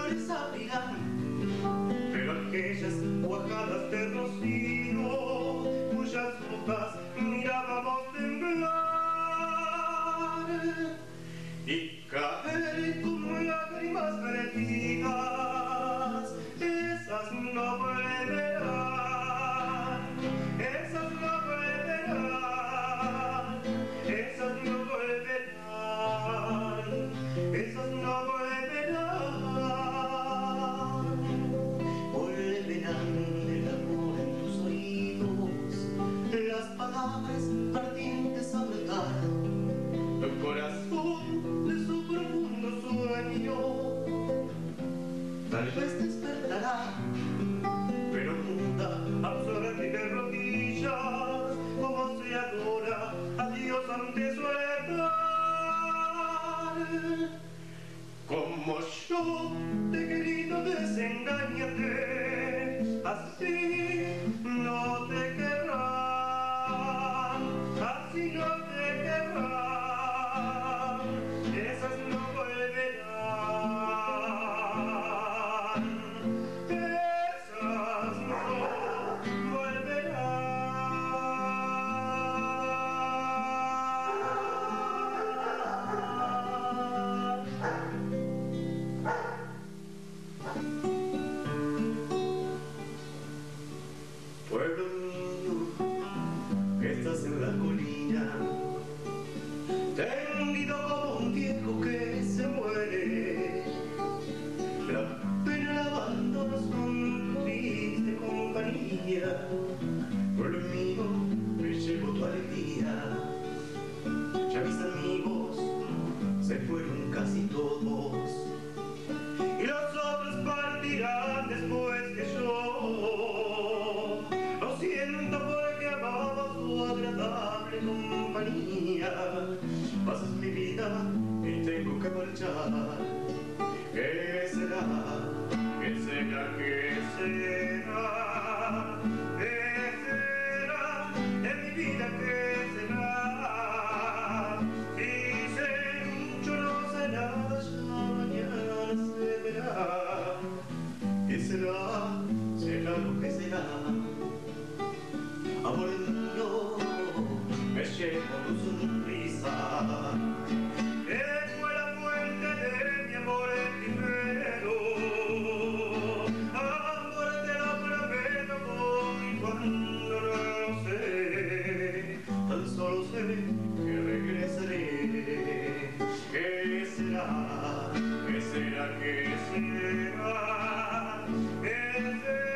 desabrigan, pero aquellas cuajadas de rocío cuyas bocas mirábamos temblar y caer como lágrimas vertidas, esas no volverán, esas no volverán, esas no volverán, esas no volverán. Volverán el amor en tus oídos, las palabras ardientes a brotar, el corazón de su profundo sueño tal vez despertará, pero muda, absorbe de rodillas, como se adora a Dios ante su altar. Como yo te he querido, desengáñate, así no te querrán, así no te querrán, esas no volverán, esas no volverán. Pueblo mío, que estás en la colina, tendido como un viejo que se muere, la pena, el abandono son tu triste compañía. Pueblo mío, me llevo tu alegría, ya mis amigos se fueron casi todos y los otros partirán después que yo. Lo siento porque amaba su agradable compañía. Pasas mi vida y tengo que marchar. ¿Qué será? ¿Qué será? ¿Qué será? ¿Qué será de mi vida? ¿Qué será? Dicen mucho no será, ya mañana se verá. ¿Qué será? Será lo que será. Amor mío, me llevo tu sonrisa, que fue la fuente de mi amor primero. Amor, te lo prometo, hoy cuando no lo sé, tan solo sé que regresaré. ¿Qué será? ¿Qué será? ¿Qué será? ¿Qué será?